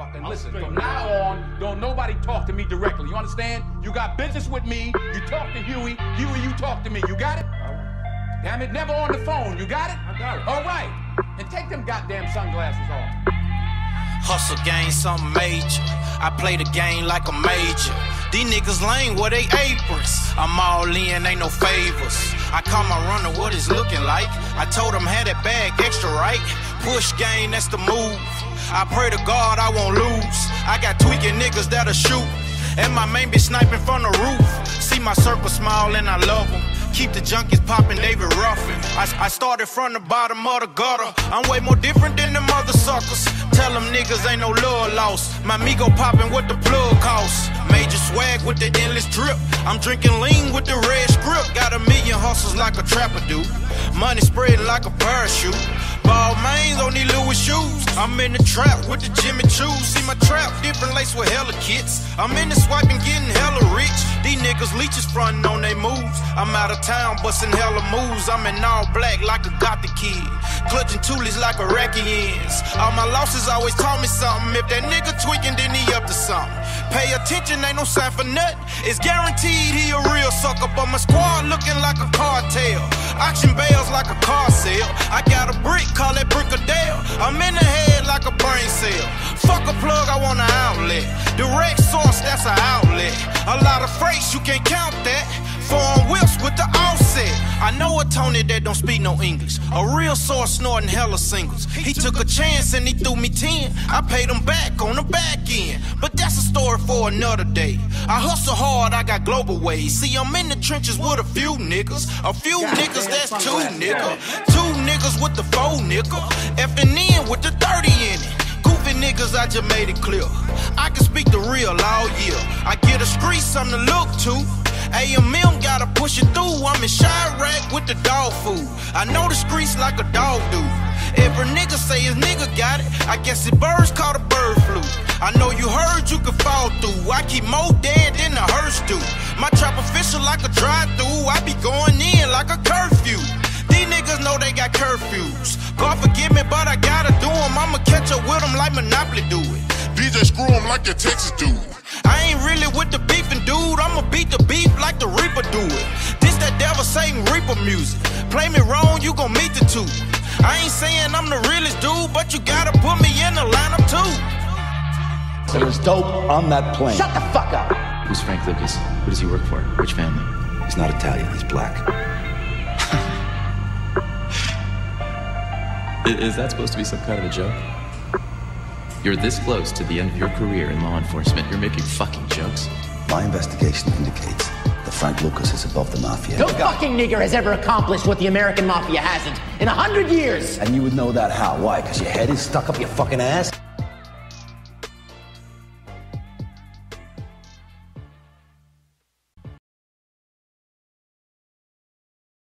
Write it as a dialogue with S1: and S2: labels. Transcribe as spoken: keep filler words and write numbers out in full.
S1: talk. And listen, from now on, don't nobody talk to me directly. You understand? You got business with me. You talk to Huey. Huey, you talk to me. You got it? Damn it, never on the phone. You got it?
S2: I got it.
S1: All right. And take them goddamn sunglasses off.
S3: Hustle game, something major. I play the game like a major. These niggas lame, where they aprons. I'm all in, ain't no favors. I call my runner what it's looking like. I told him had that bag extra right. Push game, that's the move. I pray to God I won't lose. I got tweaking niggas that'll shoot. And my main bitch sniping from the roof. See my circle smile and I love them. Keep the junkies popping, David Ruffin. I, I started from the bottom of the gutter. I'm way more different than them other suckers. Tell them niggas ain't no love lost. My Migo popping what the plug costs. Major swag with the endless drip. I'm drinking lean with the red script. Got a million hustles like a trapper do. Money spreading like a parachute. Ball mains on these Louis shoes. I'm in the trap with the Jimmy Choos. See my trap, different lace with hella kits. I'm in the swiping, getting hella rich. These niggas leeches frontin' on they moves. I'm out of town, bustin' hella moves. I'm in all black like a gothic kid. Clutching toolies like a ends. All my losses always taught me something. If that nigga tweaking, then he up to something. Pay attention, ain't no sign for nothing. It's guaranteed he a real sucker, but my squad looking like a cartel. Auction bales like a car sale. I got a brick, call it Brickadale. I'm in the head like a brain cell. Fuck a plug, I want an outlet. Direct source, that's an outlet. A lot of freights, you can't count that. Foreign whips with the offset. I know a Tony that don't speak no English. A real source snorting hella singles. He took a chance and he threw me ten. I paid him back on the back end. But that's a story for another day. I hustle hard, I got global ways. See, I'm in the trenches with a few niggas. A few niggas, that's two nigga. Two niggas with the four nigga. Effing in with the thirty in it. Goofy niggas, I just made it clear. I can speak the real all year. I get a street something to look to. A M M gotta push it through. I'm in Chirac with the dog food. I know the streets like a dog do. Every nigga say his nigga got it. I guess the birds caught a bird flu. I know you heard you could fall through. I keep more dead than the hearse do. My trap official like a drive-through. I be going in like a curfew. These niggas know they got curfews. God forgive me, but I gotta do them. I'ma catch up with them like Monopoly do it.
S4: D J screw them like your Texas dude.
S3: I ain't really with the beefing, dude. I'ma beat the beef like the Reaper do it. This that devil Satan Reaper music. Play me wrong, you gon' meet the two. I ain't saying I'm the realest dude, but you gotta put me in the lineup too.
S5: There was dope on that plane.
S6: Shut the fuck up!
S7: Who's Frank Lucas? Who does he work for? Which family?
S5: He's not Italian, he's black.
S7: Is that supposed to be some kind of a joke? You're this close to the end of your career in law enforcement. You're making fucking jokes.
S5: My investigation indicates that Frank Lucas is above the mafia.
S6: No fucking nigger has ever accomplished what the American mafia hasn't in a hundred years.
S5: And you would know that how? Why? Because your head is stuck up your fucking ass?